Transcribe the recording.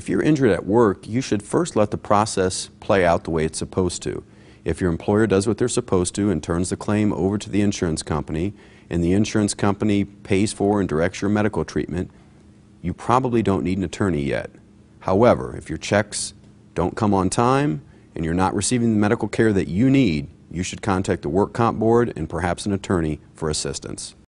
If you're injured at work, you should first let the process play out the way it's supposed to. If your employer does what they're supposed to and turns the claim over to the insurance company, and the insurance company pays for and directs your medical treatment, you probably don't need an attorney yet. However, if your checks don't come on time and you're not receiving the medical care that you need, you should contact the Work Comp Board and perhaps an attorney for assistance.